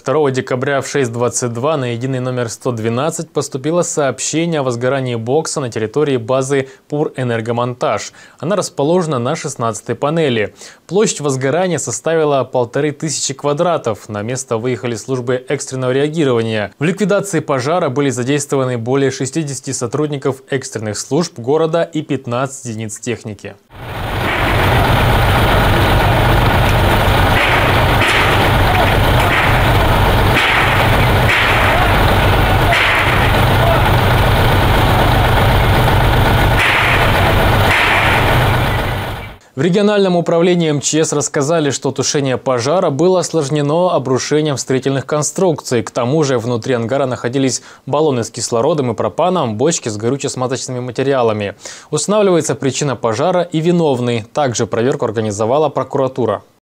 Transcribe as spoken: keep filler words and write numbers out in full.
второго декабря в шесть двадцать два на единый номер сто двенадцать поступило сообщение о возгорании бокса на территории базы «Пурэнергомонтаж». Она расположена на шестнадцатой панели. Площадь возгорания составила полторы тысячи квадратов. На место выехали службы экстренного реагирования. В ликвидации пожара были задействованы более шестидесяти сотрудников экстренных служб города и пятнадцати единиц техники. В региональном управлении эм че эс рассказали, что тушение пожара было осложнено обрушением строительных конструкций. К тому же внутри ангара находились баллоны с кислородом и пропаном, бочки с горюче-смазочными материалами. Устанавливается причина пожара и виновный. Также проверку организовала прокуратура.